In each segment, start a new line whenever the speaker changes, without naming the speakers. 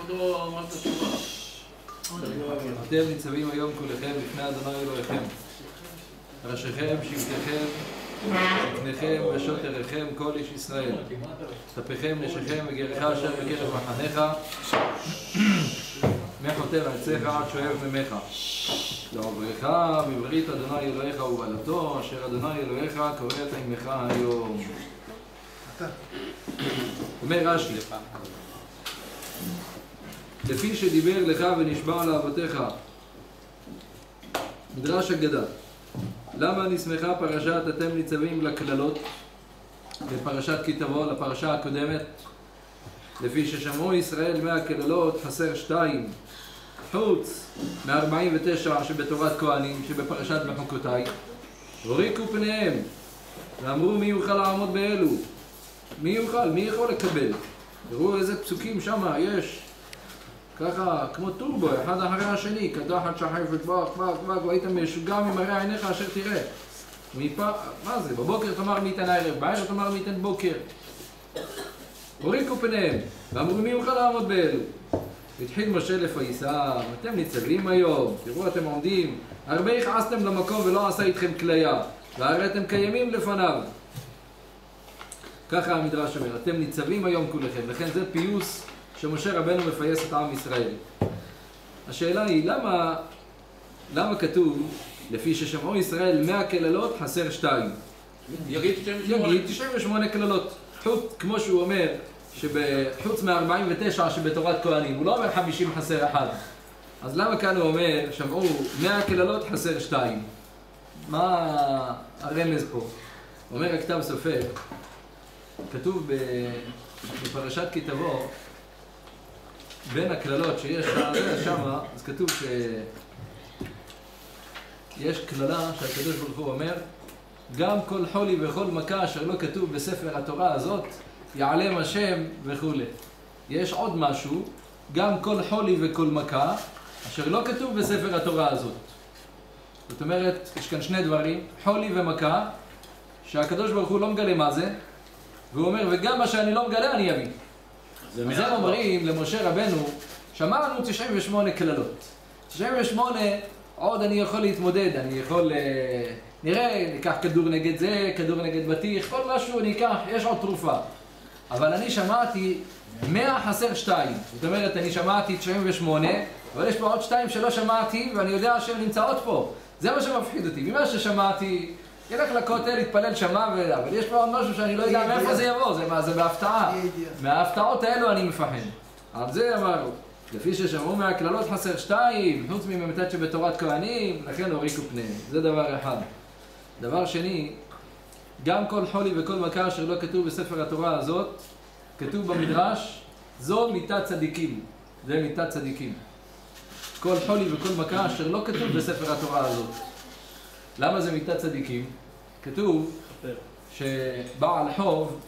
כבודו אמר את התשובה.
אתם ניצבים היום כולכם לפני אדוני אלוהיכם. ראשיכם, שבטיכם, זקניכם ושוטריכם כל איש ישראל. טפיכם, נשיכם וגרך אשר בקרב מחניך. מחוטב ארצך עד שואב ממך. לעוברך בברית אדוני אלוהיך ובעלתו, אשר אדוני אלוהיך קוראת עמך היום. אומר רש"י, לפי שדיבר לך ונשבע לאבותיך, מדרש אגדה. למה נסמכה פרשת אתם ניצבים לקללות בפרשת כי תבוא, לפרשה הקודמת? לפי ששמעו ישראל מהקללות חסר 2, חוץ מ-49 שבתורת כהנים שבפרשת בחוקותיי, הוריקו פניהם ואמרו מי יוכל לעמוד באלו, מי יכול לקבל. תראו איזה פסוקים שם יש ככה כמו טורבו, אחד אחרי השני, קדחת שחפת בק, והיית משוגע ממראה עיניך אשר תראה. מה זה? בבוקר תאמר מי ייתן הערב, בערב תאמר מי ייתן בוקר. הוריקו פניהם ואמרו מי יוכל לעמוד באלו. התחיל משה לפייסם, אתם ניצבים היום, תראו אתם עומדים, הרבה הכעסתם למקום ולא עשה איתכם כליה, והרי אתם קיימים לפניו. ככה המדרש אומר, אתם ניצבים היום כולכם, לכן זה פיוס שמשה רבנו מפייס את עם ישראל. השאלה היא, למה כתוב, לפי ששמעו ישראל 100 קללות חסר 2?
יגיד
98 קללות. כמו שהוא אומר, שחוץ מ-49 שבתורת כהנים, הוא לא אומר 50 חסר 1. אז למה כאן הוא אומר, שמעו 100 קללות חסר 2? מה הרמז פה? אומר הכתב סופר, כתוב בפרשת כי תבוא, בין הקללות שיש שם, אז כתוב שיש קללה שהקדוש ברוך הוא אומר, גם כל חולי וכל מכה אשר לא כתוב בספר התורה הזאת, יעלם השם וכו'. יש עוד משהו, גם כל חולי וכל מכה אשר לא כתוב בספר התורה הזאת. זאת אומרת, יש כאן שני דברים, חולי ומכה, שהקדוש ברוך הוא לא מגלה מה זה, והוא אומר, וגם מה שאני לא מגלה אני אביא. אז הם אומרים למשה רבנו, שמענו 98 קללות. 98 עוד אני יכול להתמודד, אני יכול, נראה, ניקח כדור נגד זה, כדור נגד בטיח, כל משהו ניקח, יש עוד תרופה. אבל אני שמעתי 100 חסר 2. זאת אומרת, אני שמעתי 98, אבל יש פה עוד 2 שלא שמעתי, ואני יודע שהן נמצאות פה. זה מה שמפחיד אותי. ממה ששמעתי, ילך לכותל, יתפלל שמה אבל יש פה עוד משהו שאני לא יודע מאיפה זה יבוא, זה בהפתעה. מההפתעות האלו אני מפחד. על זה אמרו, לפי ששמעו מהקללות חסר 2, חוץ ממתת שבתורת כהנים, לכן הוריקו פניהם. זה דבר אחד. דבר שני, גם כל חולי וכל מכה אשר לא כתוב בספר התורה הזאת, כתוב במדרש, זו מיתת צדיקים. זה מיתת צדיקים. כל חולי וכל מכה אשר לא כתוב בספר התורה הזאת. למה זה מיתת צדיקים? כתוב שבעל חוב,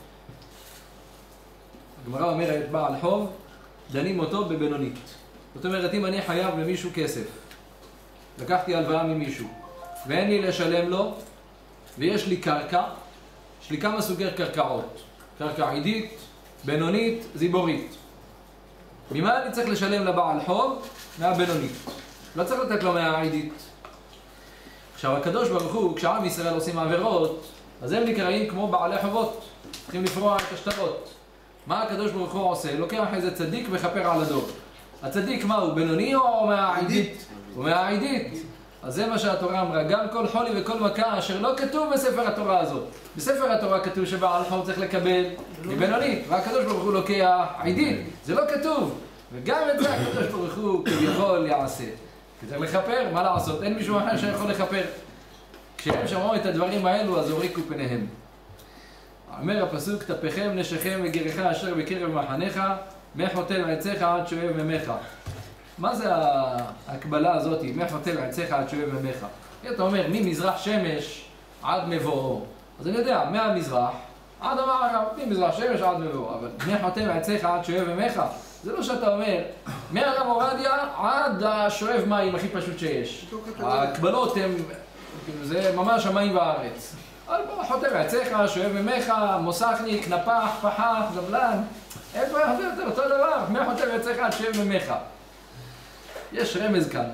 הגמרא אומרת, בעל חוב, דנים אותו בבינונית. זאת אומרת, אם אני חייב למישהו כסף, לקחתי הלוואה ממישהו, ואין לי לשלם לו, ויש לי קרקע, יש לי כמה סוגי קרקעות. קרקע עידית, בינונית, זיבורית. ממה אני צריך לשלם לבעל חוב? מהבינונית. לא צריך לתת לו מהעידית. עכשיו, הקדוש ברוך הוא, כשעם ישראל עושים עבירות, אז הם נקראים כמו בעלי חובות. צריכים לפרוע את השטרות. מה הקדוש ברוך הוא עושה? לוקח איזה צדיק וחפר על הדור. הצדיק מה הוא? בינוני או מהעידית? הוא מהעידית. אז זה מה שהתורה אמרה, גם כל חולי וכל מכה אשר לא כתוב בספר התורה הזאת. בספר התורה כתוב שבעל חוב צריך לקבל מבינונית, והקדוש ברוך הוא לוקח עידית. זה לא כתוב. וגם את זה הקדוש ברוך הוא כביכול יעשה. כי צריך לכפר, מה לעשות? אין מישהו אחר שיכול לכפר. כשהם שמעו את הדברים האלו, אז הוריקו פניהם. אומר הפסוק, טפיכם, נשיכם וגרך אשר בקרב מחניך, מחוטב עציך עד שואב ממך. מה זה ההקבלה הזאת, מחוטב עציך עד שואב ממך? אתה אומר, ממזרח שמש עד מבואו. אז אני יודע, מהמזרח עד המערב, ממזרח שמש עד מבואו. אבל מחוטב עציך עד שואב ממך. זה לא שאתה אומר, מהרב עובדיה עד השואב מים הכי פשוט שיש. ההקבלות הן, זה ממש המים והארץ. חוטב עציך, שואב ממך, מוסכניק, נפח, פחח, זבלן. איפה חוטב? אותו דבר, מי חוטב יצאך עד שב ממך. יש רמז כאן.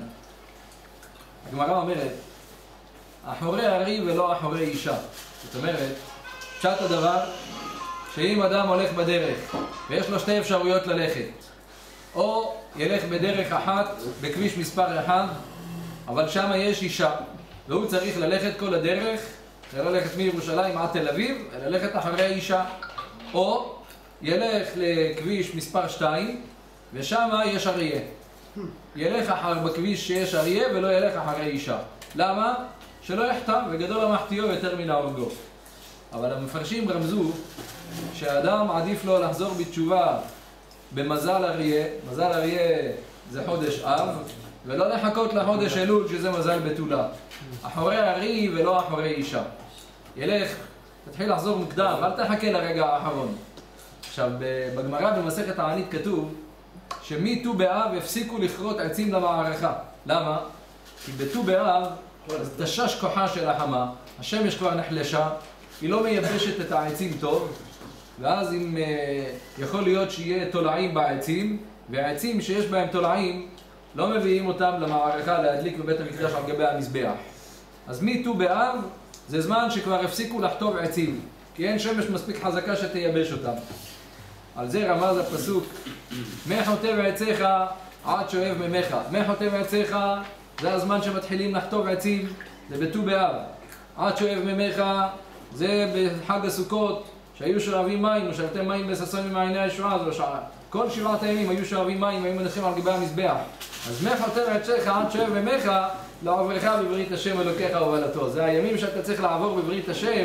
הגמרא אומרת, אחורי ארי ולא אחורי אישה. זאת אומרת, פשט הדבר, שאם אדם הולך בדרך ויש לו שתי אפשרויות ללכת, או ילך בדרך אחת, בכביש מספר 1, אבל שם יש אישה, והוא צריך ללכת כל הדרך, לא ללכת מירושלים עד תל אביב, אלא ללכת אחרי האישה, או ילך לכביש מספר 2, ושם יש אריה. ילך בכביש שיש אריה ולא ילך אחרי אישה. למה? שלא יחטא, וגדול המחטיאו יותר מן ההורגו. אבל המפרשים רמזו שהאדם עדיף לו לחזור בתשובה במזל אריה, מזל אריה זה חודש אב, ולא לחכות לחודש אלול שזה מזל בתולה. אחורי ארי ולא אחורי אישה. ילך, תתחיל לחזור מוקדם, אל תחכה לרגע האחרון. עכשיו, בגמרא במסכת הענית כתוב שמט"ו באב הפסיקו לכרות עצים למערכה. למה? כי בט"ו באב תשש כוחה של החמה, השמש כבר נחלשה, היא לא מייבשת את העצים טוב, ואז אם יכול להיות שיהיה תולעים בעצים, והעצים שיש בהם תולעים לא מביאים אותם למערכה להדליק בבית המקדש על גבי המזבח. אז מט"ו באב זה זמן שכבר הפסיקו לחטוב עצים, כי אין שמש מספיק חזקה שתייבש אותם. על זה רמז הפסוק, מי חוטב עציך עד שואב ממך. מי חוטב עציך זה הזמן שמתחילים לחטוב עצים, זה בט"ו באב. עד שואב ממך זה בחג הסוכות, שהיו שואבים מים, ושאבתם מים בששון ממעייני הישועה, כל 7 הימים היו שואבים מים, היו מניחים על גבי המזבח. אז מי חוטב עציך עד שואב ממך לעברך בברית השם אלוקיך ובלתו. זה הימים שאתה צריך לעבור בברית השם,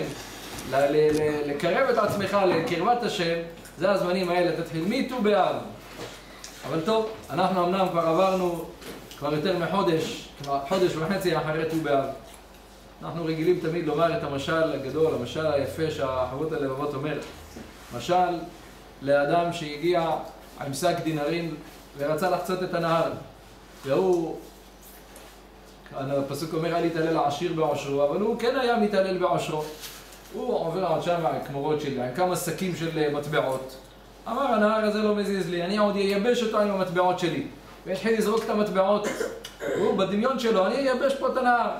לקרב את עצמך לקרבת השם, זה הזמנים האלה, תתחיל מט"ו באב. אבל טוב, אנחנו אמנם כבר עברנו כבר יותר מחודש, חודש וחצי אחרי ט"ו באב. אנחנו רגילים תמיד לומר את המשל הגדול, המשל היפה שהחרות הלבבות אומרת. משל לאדם שהגיע עם שק דינרים ורצה לחצות את הנהר. והוא, הפסוק אומר, אל יתהלל העשיר בעושרו, אבל הוא כן היה מתהלל בעושרו. הוא עובר עד שם כמו רוטשילד, עם כמה שקים של מטבעות. אמר, הנהר הזה לא מזיז לי, אני עוד אייבש אותו עם המטבעות שלי. והתחיל לזרוק את המטבעות. הוא בדמיון שלו, אני אייבש פה את הנהר.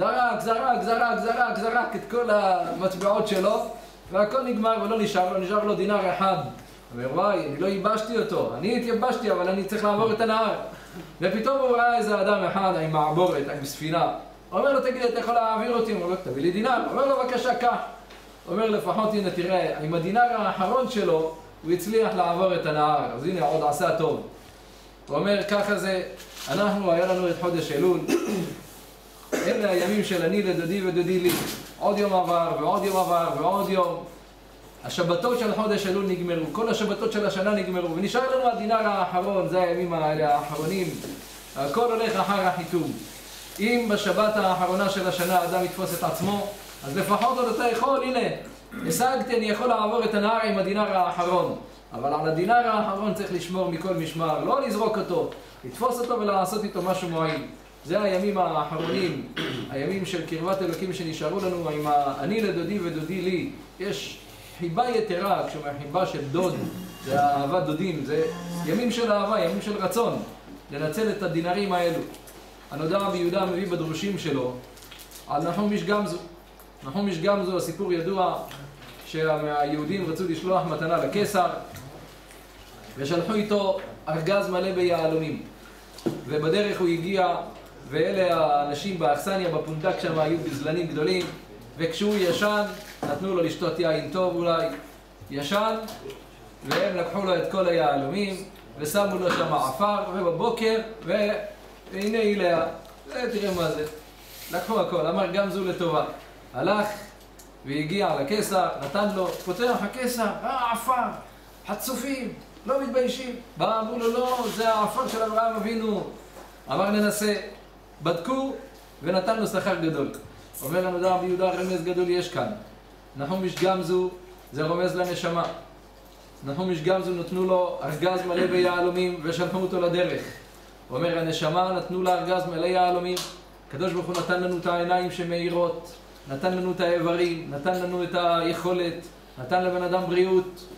זרק את כל המטבעות שלו, והכל נגמר ולא נשאר לו דינר אחד. הוא אומר, וואי, אני לא ייבשתי אותו, אני התייבשתי, אבל אני צריך לעבור את הנהר. ופתאום הוא ראה איזה אדם אחד עם מעבורת, עם ספינה. הוא אומר לו, תגיד, אתה יכול להעביר אותי? הוא אומר לו, תביא לי דינר. הוא אומר לו, בבקשה, קח. הוא אומר, לפחות, הנה, תראה, עם הדינר האחרון שלו, הוא הצליח לעבור את הנהר. אז הנה, עוד עשה טוב. הוא אומר, ככה זה, היה לנו את חודש אלול. אלה הימים של אני לדודי ודודי לי. עוד יום עבר, ועוד יום עבר, ועוד יום. השבתות של חודש אלול נגמרו, כל השבתות של השנה נגמרו, ונשאר לנו הדינר האחרון, זה הימים האלה האחרונים. הכל הולך אחר החיתום. אם בשבת האחרונה של השנה אדם יתפוס את עצמו, אז לפחות עוד אתה יכול, הנה, השגתי, אני יכול לעבור את הנהר עם הדינר האחרון. אבל על הדינר האחרון צריך לשמור מכל משמר, לא לזרוק אותו, לתפוס אותו ולעשות איתו משהו מועיל. זה הימים האחרונים, הימים של קרבת אלוקים שנשארו לנו עם אני לדודי ודודי לי. יש חיבה יתרה, כשאומר חיבה של דוד, זה אהבת דודים, זה ימים של אהבה, ימים של רצון, לנצל את הדינרים האלו. הנודע רבי יהודה מביא בדרושים שלו על נחום איש גמזו. נחום איש גמזו, הסיפור ידוע שהיהודים רצו לשלוח מתנה לקיסר, ושלחו איתו ארגז מלא ביהלומים. ובדרך הוא הגיע, ואלה האנשים באכסניה, בפונדק שם, היו בזלנים גדולים, וכשהוא ישן, נתנו לו לשתות יין טוב אולי, ישן, והם לקחו לו את כל היהלומים, ושמו לו שם עפר, ובבוקר, והנה איליה, תראה מה זה, לקחו הכל, אמר גמזו לטובה. הלך והגיע לקיסר, נתן לו, פותח הקיסר, עפר, חצופים, לא מתביישים. בא, אמרו לו, לא, זה העפר של אברהם אבינו. אמר ננסה, בדקו ונתן לו שכר גדול. אומר לנו רבי יהודה, רמז גדול יש כאן. נחום איש גמזו זה רומז לנשמה. נחום איש גמזו נתנו לו ארגז מלא ביהלומים ושלחו אותו לדרך. הוא אומר, הנשמה נתנו לה ארגז מלא יהלומים. הקדוש ברוך הוא נתן לנו את העיניים שמאירות, נתן לנו את האיברים, נתן לנו את היכולת, נתן לבן אדם בריאות,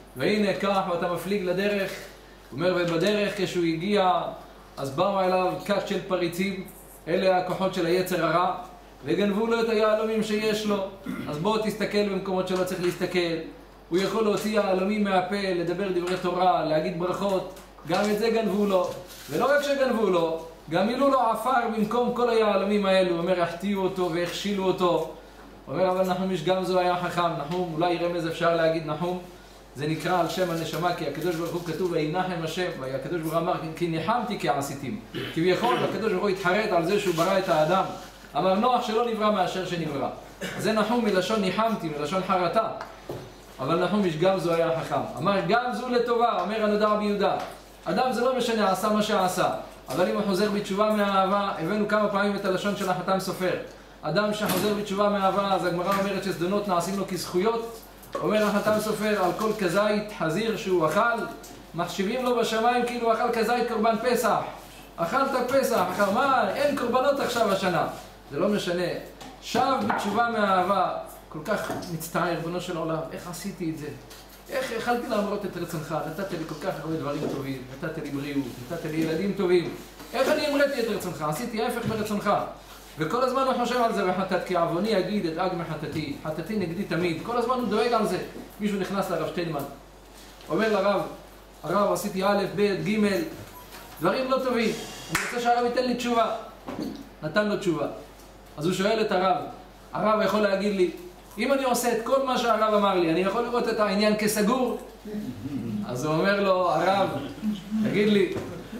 והנה כך, ואתה מפליג לדרך. הוא אומר, ובדרך כשהוא הגיע, אז באו אליו כת של פריצים, אלה הכוחות של היצר הרע, וגנבו לו את היהלומים שיש לו. אז בואו תסתכל במקומות שלא צריך להסתכל. הוא יכול להוציא יהלומים מהפה, לדבר דברי תורה, להגיד ברכות, גם את זה גנבו לו. ולא רק שגנבו לו, גם מילאו לו עפר במקום כל היהלומים האלו. הוא אומר, החטיאו אותו והכשילו אותו. הוא אומר, אבל נחום איש גמזו היה חכם. נחום, אולי רמז אפשר להגיד נחום, זה נקרא על שם הנשמה, כי הקדוש ברוך הוא כתוב, וינחם השם, והקדוש ברוך הוא אמר, כי ניחמתי כי עשיתים. כביכול, הקדוש ברוך הוא התחרט על זה שהוא ברא את האדם. אמר נוח שלא נברא מאשר שנברא. זה נחום מלשון ניחמתי, מלשון חרטה. אבל נחום איש גמזו היה חכם. אמר גמזו לטובה, אומר הנודע ביהודה. אדם זה לא משנה, עשה מה שעשה. אבל אם הוא חוזר בתשובה מהאהבה, הבאנו כמה פעמים את הלשון של החתם סופר. אדם שחוזר בתשובה מהאהבה, אז הגמרא אומרת שזדונות נעשים לו כזכויות. אומר החתם סופר, על כל כזית חזיר שהוא אכל, מחשיבים לו בשמיים כאילו אכל כזית קורבן פסח. אכלת פסח, אכל מה? אין קורבנות עכשיו השנה. זה לא משנה. שב בתשובה מהאהבה, כל כך מצטער, בנו של העולם, איך עשיתי את זה? איך יכלתי למרות את רצונך? נתת לי כל כך הרבה דברים טובים, נתת לי בריאות, נתת לי ילדים טובים. איך אני אמרתי את רצונך? עשיתי ההפך ברצונך. וכל הזמן הוא חושב על זה, וחטאת כי עווני יגיד את אג מחטאתי. חטאתי נגדי תמיד. כל הזמן הוא דואג על זה. מישהו נכנס לרב שטיינמן. אומר לרב, הרב עשיתי א', ב', ג', דברים לא טובים. אני רוצה שהרב ייתן לי תשובה. נתן לו תשובה. אז הוא שואל את הרב, הרב יכול להגיד לי, אם אני עושה את כל מה שהרב אמר לי, אני יכול לראות את העניין כסגור? אז הוא אומר לו, הרב, תגיד לי,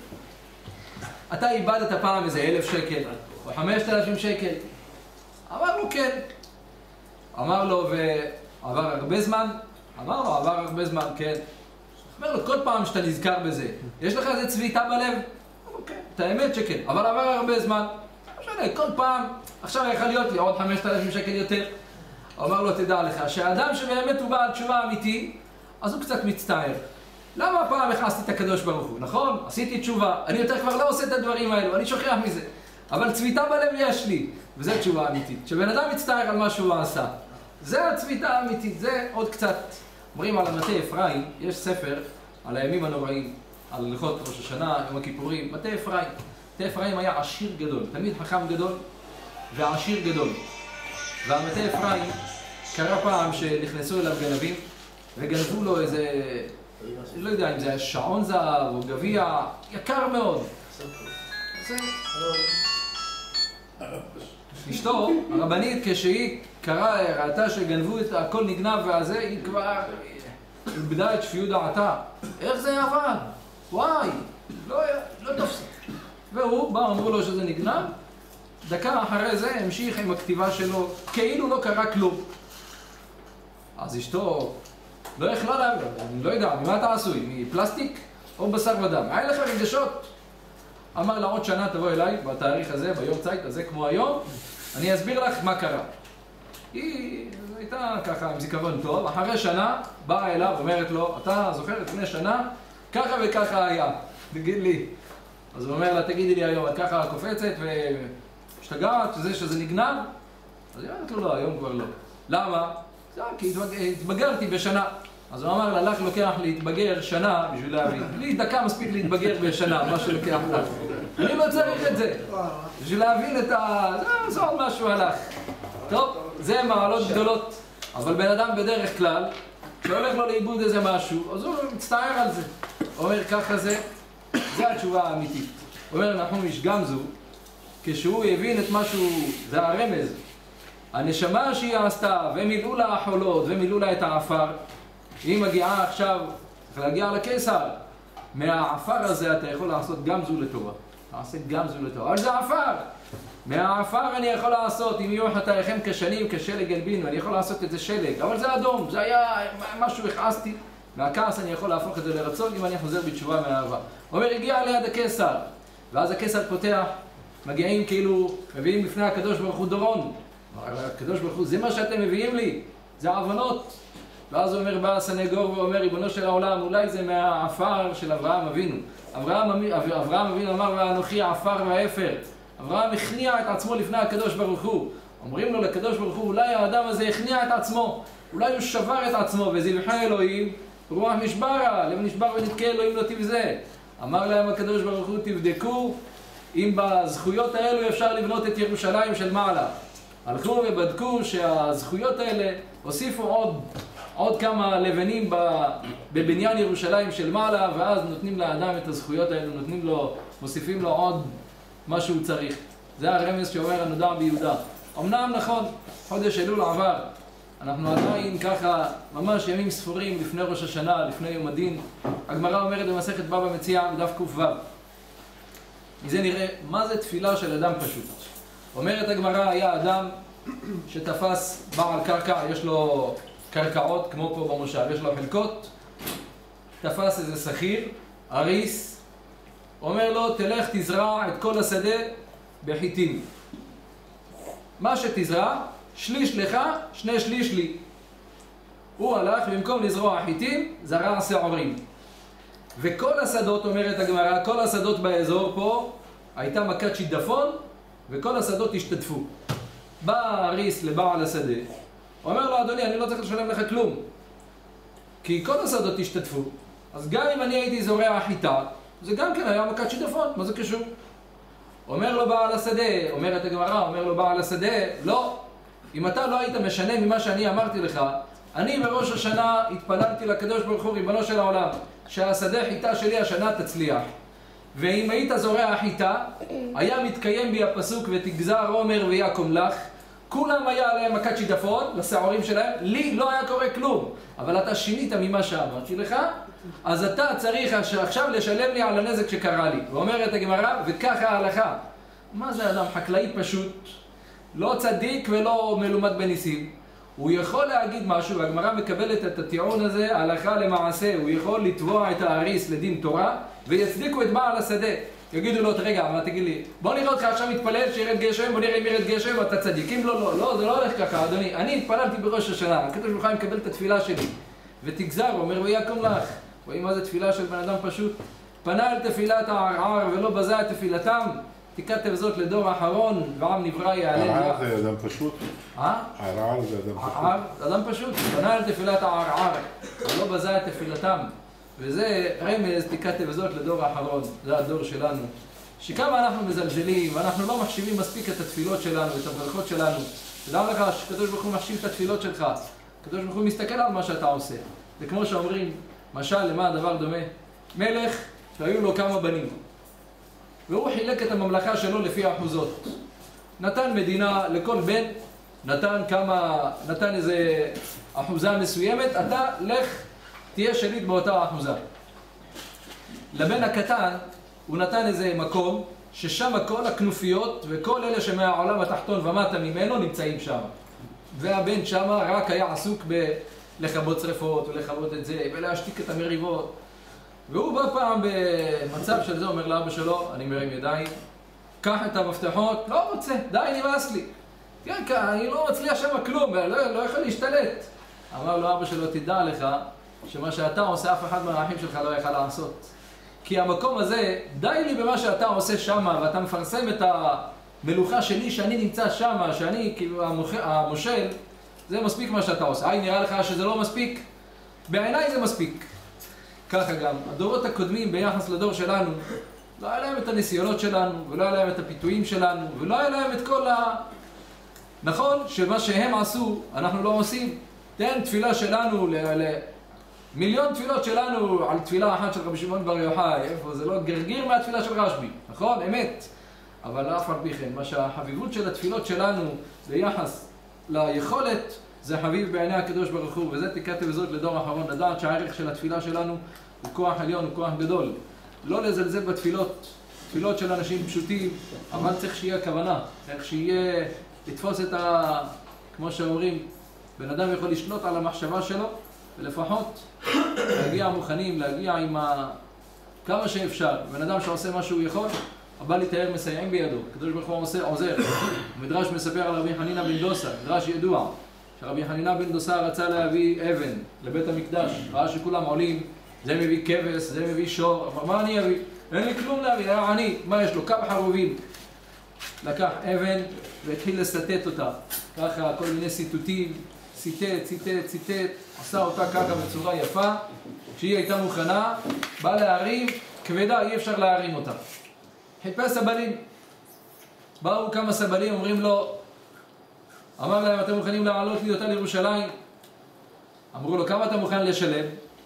אתה איבדת פעם איזה 1,000 שקל או 5,000 שקל? אמר לו כן. אמר לו, ועבר הרבה זמן? אמר לו, עבר הרבה זמן, כן. אומר לו, כל פעם שאתה נזכר בזה, יש לך איזה צביטה בלב? אמר לו, כן. את האמת שכן, אבל עבר הרבה זמן. כל פעם, עכשיו יכול להיות לי עוד 5,000 שקל יותר. אמר לו, תדע לך, שהאדם שבאמת הוא בעל תשובה אמיתי, אז הוא קצת מצטער. למה הפעם הכנסתי את הקדוש ברוך הוא? נכון? עשיתי תשובה, אני יותר כבר לא עושה את הדברים האלו, אני שוכח מזה. אבל צביטה בלב יש לי, וזו תשובה אמיתית. שבן אדם מצטער על מה שהוא עשה. זה הצביטה האמיתית, זה עוד קצת. אומרים על המטה אפרים, יש ספר על הימים הנוראים, על הלכות ראש השנה, יום הכיפורים, מטה אפרים. מטה אפרים היה עשיר גדול, תמיד חכם גדול ועשיר גדול. והמטה אפרים קרה פעם שנכנסו אליו גנבים וגנבו לו איזה, לא יודע אם זה היה שעון זהב או גביע, יקר מאוד. אשתו, הרבנית, כשהיא ראתה שגנבו את הכל נגנב והזה, היא כבר איבדה את שפיות דעתה. איך זה עבד? וואי, לא תופס. והוא בא, אמרו לו שזה נגנב, דקה אחרי זה המשיך עם הכתיבה שלו, כאילו לא קרה כלום. אז אשתו לא יכלה להבין, אני לא יודע, ממה אתה עשוי? מפלסטיק או בשר ודם? היה לך רגשות? אמר לה, עוד שנה תבוא אליי, בתאריך הזה, ביום צייט הזה כמו היום, אני אסביר לך מה קרה. היא הייתה ככה עם זיכרון טוב, אחרי שנה באה אליו, אומרת לו, אתה זוכר לפני שנה? ככה וככה היה, תגיד לי. אז הוא אומר לה, תגידי לי היום, את ככה קופצת והשתגעת שזה נגנב? אז היא אומרת לו, לא, היום כבר לא. למה? כי התבגרתי בשנה. אז הוא אמר לה, לך לוקח להתבגר שנה בשביל להבין. לי דקה מספיק להתבגר בשנה, מה שלוקח לך. אני לא צריך את זה. בשביל להבין את זה עוד משהו הלך. טוב, זה מעלות גדולות. אבל בן אדם בדרך כלל, כשהולך לו לאיבוד איזה משהו, אז הוא מצטער על זה. הוא אומר, ככה זה התשובה האמיתית. הוא אומר, נחום איש גמזו, כשהוא הבין את משהו, זה הרמז. הנשמה שהיא עשתה, ומילאו לה החולות, ומילאו לה את העפר, היא מגיעה עכשיו, צריך להגיע לקיסר. מהעפר הזה אתה יכול לעשות גמזו לטובה. תעשה גמזו לטובה. אבל זה עפר. מהעפר אני יכול לעשות, אם יהיו חטאיכם כשנים, כשלג אלבין, ואני יכול לעשות את זה שלג. אבל זה אדום, זה היה משהו הכעסתי. מהכעס אני יכול להפוך את זה לרצון אם אני חוזר בתשובה מהאהבה. הוא אומר, הגיע ליד הקיסר. ואז הקיסר פותח, מגיעים כאילו, מביאים לפני הקדוש ברוך הוא דורון. הקדוש ברוך הוא, זה מה שאתם מביאים לי, זה עוונות. ואז הוא אומר, בא הסנגור ואומר, ריבונו של העולם, אולי זה מהעפר של אברהם אבינו. אברהם אבינו אמר, ואנוכי העפר והאפר. אברהם הכניע את עצמו לפני הקדוש ברוך הוא. אומרים לו לקדוש ברוך הוא, אולי האדם הזה הכניע את עצמו, אולי הוא שבר את עצמו, וזבחי אלוהים רוח משברה, לב נשבר ונתקה אלוהים לא תבזה. אמר להם הקדוש ברוך הוא, תבדקו אם בזכויות האלו אפשר לבנות את ירושלים של מעלה. הלכו ובדקו שהזכויות האלה הוסיפו עוד כמה לבנים בבניין ירושלים של מעלה, ואז נותנים לאדם את הזכויות האלו, מוסיפים לו עוד מה שהוא צריך. זה הרמז שאומר הנודע ביהודה. אמנם נכון, חודש אלול עבר, אנחנו עדיין ככה ממש ימים ספורים לפני ראש השנה, לפני יום הדין. הגמרא אומרת במסכת בבא מציעא בדף ק"ו. מזה נראה מה זה תפילה של אדם פשוט. אומרת הגמרא, היה אדם שתפס בעל קרקע, יש לו קרקעות כמו פה במושב, יש לו חלקות, תפס איזה שכיר, אריס, אומר לו, תלך תזרע את כל השדה בחיטים. מה שתזרע, שליש לך, 2/3 לי. הוא הלך, במקום לזרוע חיטים, זרע שעורים. וכל השדות, אומרת הגמרא, כל השדות באזור פה, הייתה מכת שיטפון, וכל השדות השתתפו. בא האריס לבעל השדה, אומר לו, אדוני, אני לא צריך לשלם לך כלום, כי כל השדות השתתפו. אז גם אם אני הייתי זורע חיטה, זה גם כן היה מכת שיטפון, מה זה קשור? אומר לו בעל השדה, אומרת הגמרא, אומר לו בעל השדה, לא, אם אתה לא היית משנה ממה שאני אמרתי לך, אני בראש השנה התפללתי לקדוש ברוך הוא, ריבונו של העולם, שהשדה חיטה שלי השנה תצליח. ואם היית זורע חיטה, היה מתקיים בי הפסוק ותגזר עומר ויקום לך, כולם היה עליהם מכת שיטפון, לשעורים שלהם, לי לא היה קורה כלום. אבל אתה שינית ממה שאמרתי לך, אז אתה צריך עכשיו לשלם לי על הנזק שקרה לי. ואומרת הגמרא, וככה ההלכה. מה זה אדם חקלאי פשוט? לא צדיק ולא מלומד בניסים. הוא יכול להגיד משהו, והגמרא מקבלת את הטיעון הזה, הלכה למעשה. הוא יכול לתבוע את האריס לדין תורה, ויצדיקו את בעל השדה. יגידו לו, רגע, מה תגיד לי? בוא נראה אותך עכשיו מתפלל שירד גשם, בוא נראה אם ירד גשם, ואתה צדיק. אם לא, לא, זה לא הולך ככה, אדוני. אני התפללתי בראש השנה, הקדוש ברוך הוא מקבל את התפילה שלי. ותגזר, אומר ויקום לך. רואים מה זה תפילה של בן אדם פשוט? פנה אל תפילת הערער ולא בזה את תפילתם, תיכתב זאת לדור האחרון, ועם נברא יעלה.
ערער זה אדם פשוט? ערער זה אדם פשוט.
ערער זה אדם פשוט, פנה אל תפילת הערער ולא בזה את תפילתם. וזה רמז, תיכתב זאת לדור האחרון, זה הדור שלנו. שכמה אנחנו מזלזלים, ואנחנו לא מחשיבים מספיק את התפילות שלנו, את הברכות שלנו. תדע לך שקדוש ברוך הוא מחשיב את התפילות שלך. קדוש ברוך הוא מסתכל על מה שאתה עושה. זה כמו שאומרים, משל למה הדבר דומה? מלך שהיו לו כמה בנים, והוא חילק את הממלכה שלו לפי האחוזות. נתן מדינה לכל בן, נתן איזה אחוזה מסוימת, אתה לך תהיה שליט באותה אחוזה. לבן הקטן הוא נתן איזה מקום ששם כל הכנופיות וכל אלה שמהעולם התחתון ומטה ממנו נמצאים שם. והבן שם רק היה עסוק לכבות שריפות ולכבות את זה ולהשתיק את המריבות. והוא בא פעם במצב של זה, אומר לאבא שלו, אני מרים ידיים, קח את המפתחות, לא רוצה, די, נמאס לי. כן, אני לא מצליח שם כלום, לא יכול להשתלט. אמר לו אבא שלו, תדע לך שמה שאתה עושה אף אחד מהאחים שלך לא יכול לעשות. כי המקום הזה, די לי במה שאתה עושה שם, ואתה מפרסם את המלוכה שלי שאני נמצא שם, שאני כאילו המושל, זה מספיק מה שאתה עושה. נראה לך שזה לא מספיק? בעיניי זה מספיק. ככה גם, הדורות הקודמים ביחס לדור שלנו, לא היה להם את הניסיונות שלנו, ולא היה להם את הפיתויים שלנו, ולא היה להם את כל נכון שמה שהם עשו, אנחנו לא עושים. תן תפילה שלנו, מיליון תפילות שלנו על תפילה אחת של רבי שמעון בר יוחאי, איפה זה לא גרגיר מהתפילה של רשב"י, נכון? אמת. אבל אף על פי כן, מה שהחביבות של התפילות שלנו ביחס ליכולת, זה חביב בעיני הקדוש ברוך הוא, וזה תיכתב זאת לדור האחרון, לדעת שהערך של התפילה שלנו הוא כוח עליון, הוא כוח גדול. לא לזלזל בתפילות, תפילות של אנשים פשוטים, אבל צריך שיהיה כוונה, צריך שיהיה לתפוס את כמו שאומרים, בן אדם יכול לשלוט על המחשבה שלו, ולפחות להגיע מוכנים, להגיע עם כמה שאפשר. בן אדם שעושה מה שהוא יכול, הבא לתאר מסייעים בידו, הקדוש ברוך הוא עוזר. המדרש מספר על רבי חנינא בן דוסא, מדרש ידוע, שרבי חנינא בן דוסא רצה להביא אבן לבית המקדש, ראה שכולם עולים, זה מביא כבש, זה מביא שור, אמר מה אני אביא? אין לי כלום להביא, היה עני, מה יש לו? כמה חרובים. לקח אבן והתחיל לסטט אותה, ככה כל מיני סיטוטים, ציטט, עשה אותה ככה בצורה יפה. כשהיא הייתה מוכנה, בא להרים, כבדה, אי אפשר להרים אותה. חיפש סבלים. באו כמה סבלים, אומרים לו, אמר להם, אתם מוכנים לעלות לי אותה לירושלים? אמרו לו, כמה אתה מוכן לשלם?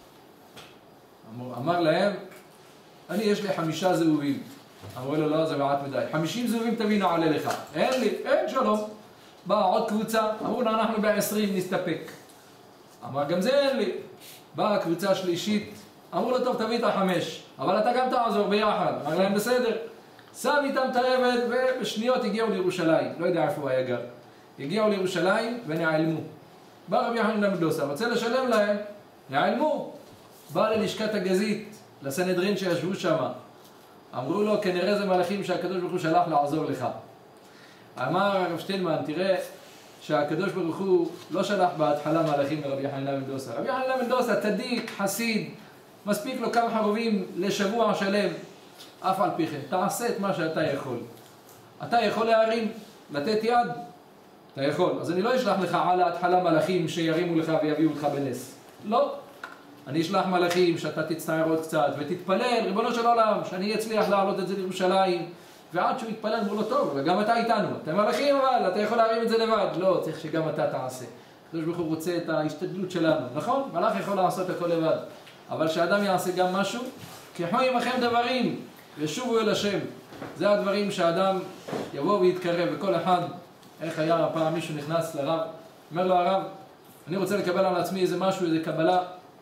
אמר להם, יש לי 5 זהובים. אמרו לו, לא, זה מעט מדי. 50 זהובים תביא נעלה לך. אין לי, אין שלום. באה עוד קבוצה, אמרו לו, אנחנו ב-20 נסתפק. אמר, גם זה אין לי. באה הקבוצה שלישית, אמרו לו, טוב, תביא את 5. אבל אתה גם תעזור ביחד. אמר להם, בסדר. שם איתם את העבד, ובשניות הגיעו לירושלים. לא יודע איפה הוא היה גר. הגיעו לירושלים ונעלמו. בא רבי יוחנן בן דוסה, רוצה לשלם להם, נעלמו. בא ללשכת הגזית, לסנהדרין שישבו שם. אמרו לו, כנראה זה מלאכים שהקדוש ברוך הוא שלח לעזור לך. אמר הרב שטיינמן, תראה שהקדוש ברוך הוא לא שלח בהתחלה מלאכים לרבי יוחנן בן דוסה. רבי יוחנן בן דוסה, צדיק, חסיד, מספיק לו כמה חרובים לשבוע שלם. אף על פי כן, תעשה את מה שאתה יכול. אתה יכול להרים, לתת יד, אתה יכול. אז אני לא אשלח לך על ההתחלה מלאכים שירימו לך ויביאו לך בנס. לא. אני אשלח מלאכים שאתה תצטער עוד קצת ותתפלל, ריבונו של עולם, שאני אצליח להעלות את זה לירושלים. ועד שהוא יתפלל, אמרו לו, טוב, וגם אתה איתנו. אתם מלאכים אבל, אתה יכול להרים את זה לבד. לא, צריך שגם אתה תעשה. הקדוש ברוך הוא רוצה את ההשתדלות שלנו, נכון? מלאך יכול לעשות הכל לבד. אבל שאדם יעשה גם משהו, קחו עמכם דברים ושובו אל השם. זה הדברים שהאדם יבוא ויתקרב, וכל אחד, איך היה פעם מישהו נכנס לרב, אומר לו הרב, אני רוצה לקבל על עצמי איזה משהו, איזה קבלה,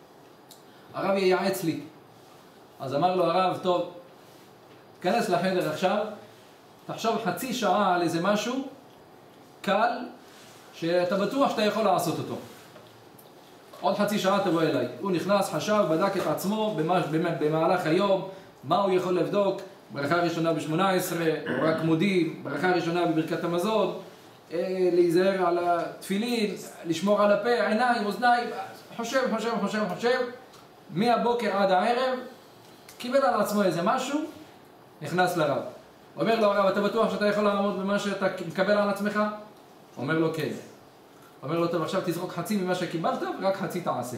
הרב ייעץ לי. אז אמר לו הרב, טוב, תכנס לחדר עכשיו, תחשוב חצי שעה על איזה משהו קל, שאתה בטוח שאתה יכול לעשות אותו. עוד חצי שעה תבוא אליי. הוא נכנס, חשב, בדק את עצמו במהלך היום, מה הוא יכול לבדוק, ברכה ראשונה ב-18, רק מודים, ברכה ראשונה בברכת המזון, להיזהר על התפילין, לשמור על הפה, עיניים, אוזניים, חושב, מהבוקר עד הערב, קיבל על עצמו איזה משהו, נכנס לרב. אומר לו הרב, אתה בטוח שאתה יכול לעמוד במה שאתה מקבל על עצמך? אומר לו כן. אומר לו, טוב, עכשיו תזרוק חצי ממה שקיבלת, ורק חצי תעשה.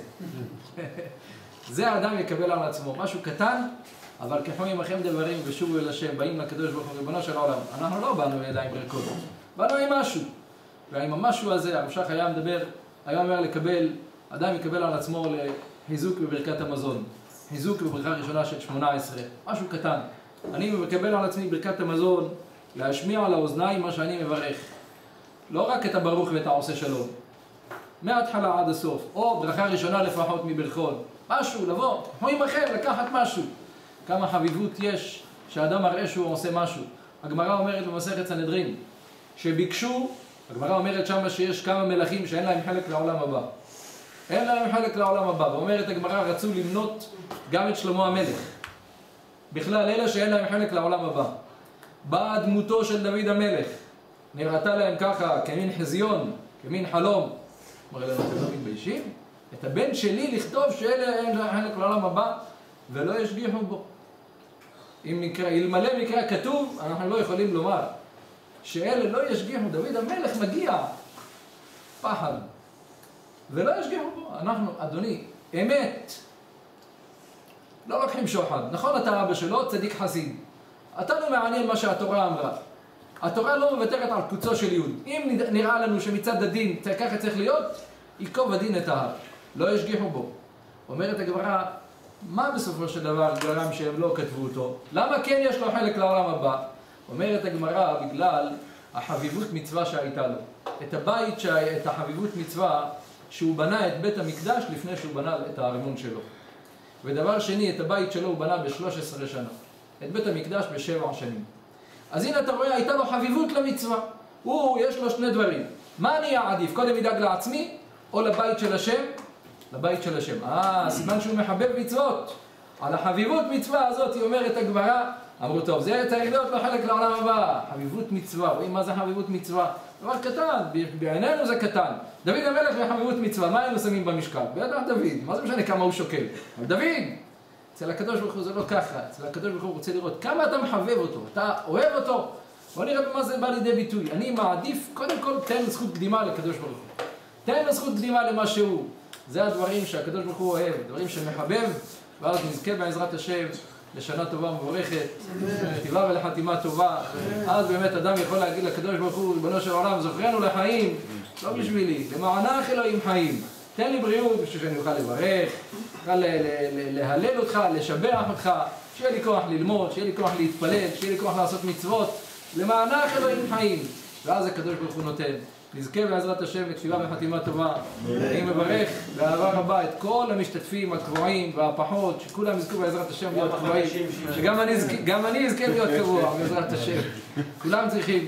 זה האדם יקבל על עצמו, משהו קטן, אבל כחו עמכם דברים ושובו אל השם, באים לקדוש ברוך הוא ריבונו של העולם. אנחנו לא באנו בידיים ריקות, באנו עם משהו. ועם המשהו הזה, הרב שך היה אומר לקבל, אדם יקבל על עצמו לחיזוק בברכת המזון, חיזוק בברכה ראשונה של 18, משהו קטן. אני מקבל על עצמי ברכת המזון, להשמיע על האוזניים מה שאני מברך. לא רק את הברוך ואת העושה שלום, מההתחלה עד הסוף, או ברכה ראשונה לפחות מברכות, משהו, לבוא, כמו עמכם, לקחת משהו. כמה חביבות יש שהאדם מראה שהוא עושה משהו. הגמרא אומרת במסכת סנהדרין, שביקשו, הגמרא אומרת שם שיש כמה מלכים שאין להם חלק לעולם הבא. אין להם חלק לעולם הבא, ואומרת הגמרא רצו למנות גם את שלמה המלך. בכלל אלה שאין להם חלק לעולם הבא. באה דמותו של דוד המלך, נראתה להם ככה כמין חזיון, כמין חלום. אמר להם, אתם לא מתביישים? את הבן שלי לכתוב שאלה אין להם חלק לעולם הבא, ולא ישגיחו בו. אלמלא מקרא כתוב, אנחנו לא יכולים לומר שאלה לא ישגיחו. דוד המלך מגיע פחד ולא ישגיחו בו. אנחנו, אדוני, אמת, לא לוקחים שוחד. נכון, אתה אבא שלו, צדיק חסיד, אתה לא מעניין מה שהתורה אמרה. התורה לא מוותרת על קוצו של יוד. אם נראה לנו שמצד הדין ככה צריך להיות, ייקוב הדין את ההר, לא ישגיחו בו. אומרת הגמרא, מה בסופו של דבר גרם שהם לא כתבו אותו? למה כן יש לו חלק לעולם הבא? אומרת הגמרא, בגלל החביבות מצווה שהייתה לו. את הבית, את החביבות מצווה, שהוא בנה את בית המקדש לפני שהוא בנה את הארמון שלו. ודבר שני, את הבית שלו הוא בנה ב-13 שנה. את בית המקדש ב7 שנים. אז הנה אתה רואה, הייתה לו חביבות למצווה. יש לו שני דברים. מה אני אעדיף? קודם ידאג לעצמי או לבית של השם? לבית של השם. סימן שהוא מחבב מצוות. על החביבות מצווה הזאת היא אומרת הגמרא, אמרו טוב, זה צריך להיות לו חלק לעולם הבא. חביבות מצווה. רואים מה זה חביבות מצווה? דבר קטן, בעינינו זה קטן. דוד המלך בחביבות מצווה, מה היינו שמים במשקל? בטח דוד, מה זה משנה כמה הוא שוקל? אבל דוד, אצל הקדוש ברוך הוא זה לא ככה. אצל הקדוש ברוך הוא רוצה לראות כמה אתה מחבב אותו, אתה אוהב אותו. בוא נראה במה זה בא לידי ביטוי. אני מעדיף, קודם כל, תן זכות קדימה לקדוש ברוך הוא. תן לו זכות קדימה למה שהוא. זה הדברים שהקדוש ברוך הוא אוהב, דברים שמחבב, ואז נזכה בעזרת השם לשנה טובה ומבורכת, לכתיבה ולחתימה טובה. אז באמת אדם יכול להגיד לקדוש ברוך הוא, ריבונו של עולם, זוכרנו לחיים, לא בשבילי, למענך אלוהים חיים. תן לי בריאות בשביל שאני אוכל לברך, אוכל להלל אותך, לשבח אותך, שיהיה לי כוח ללמוד, שיהיה לי כוח להתפלל, שיהיה לי כוח לעשות מצוות, למענך אלוהים חיים. ואז הקדוש ברוך הוא נותן. נזכה בעזרת השם לכתיבה וחתימה טובה. אני מברך באהבה רבה את כל המשתתפים הקבועים והפחות, שכולם יזכו בעזרת השם להיות קבועים, שגם אני אזכה להיות קבוע בעזרת השם. כולם צריכים.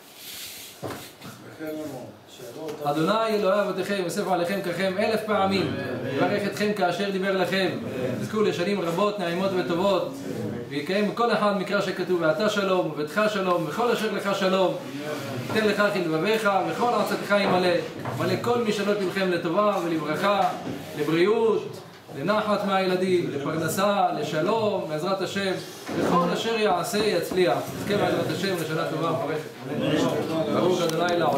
אדוני אלוהי אבותיכם יוסף עליכם ככם 1000 פעמים, יברך אתכם כאשר דיבר לכם, תזכו לשנים רבות נעימות וטובות, ויקיים בכל אחד מקרא שכתוב ואתה שלום וביתך שלום וכל אשר לך שלום, ייתן לך כלבביך וכל עצתך ימלא, מלא כל משאלות לבכם לטובה ולברכה, לבריאות, לנחת מהילדים, לפרנסה, לשלום, בעזרת השם, וכל אשר יעשה יצליח. נזכה בעזרת השם לשנה טובה ומבורכת. ברוך ה' לעולם.